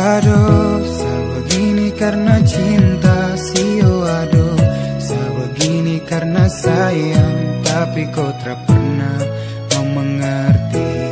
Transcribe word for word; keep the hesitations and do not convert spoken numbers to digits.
Aduh, sebegini karena cinta, sio aduh. Sebegini karena sayang, tapi kau tak pernah